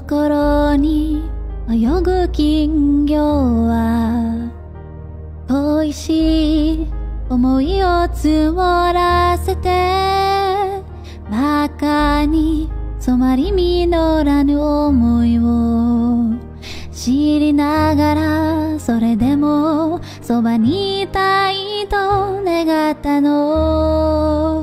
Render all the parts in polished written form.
心に泳ぐ金魚は恋しい思いを積もらせて真っ赤に染まり実らぬ思いを知りながらそれでもそばにいたいと願ったの。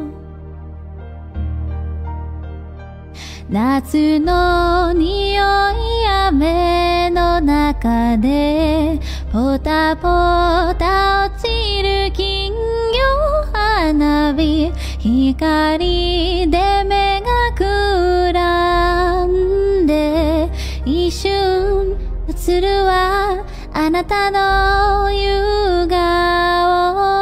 夏の匂い雨の中でポタポタ落ちる金魚花火光で目がくらんで一瞬映るはあなたの夕顔。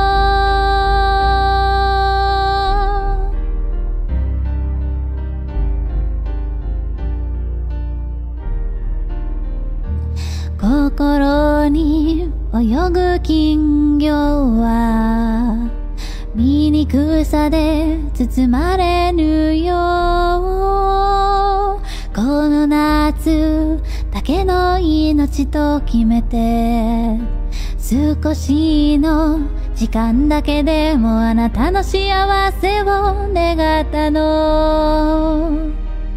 心に泳ぐ金魚は醜さで包まれぬよ。この夏だけの命と決めて少しの時間だけでもあなたの幸せを願ったの。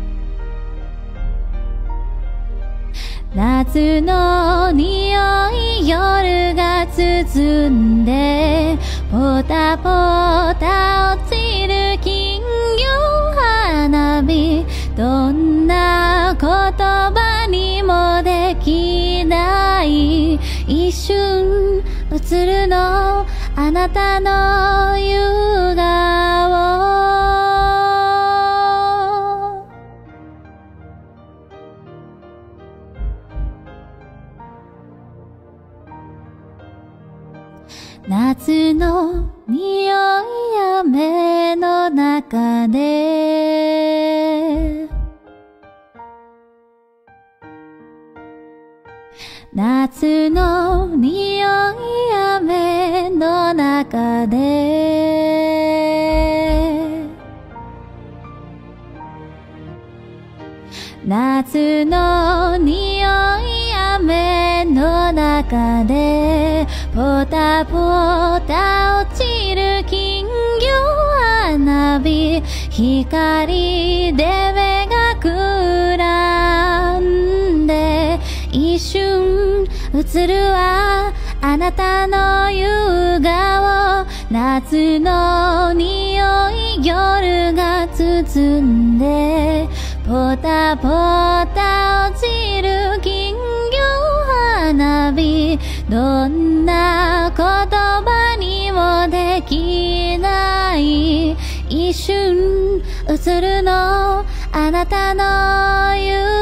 夏の匂い夜が包んでポタポタ落ちる金魚花火どんな言葉にもできない一瞬映るのあなたの夕顔。夏の匂い雨の中で夏の匂い雨の中で夏の匂い雨の中でポタポタ落ちる金魚花火光で目がくらんで一瞬映るはあなたの夕顔。夏の匂い夜が包んでポタポタ落ちる金魚花火どんな言葉にもできない一瞬映るのあなたの夕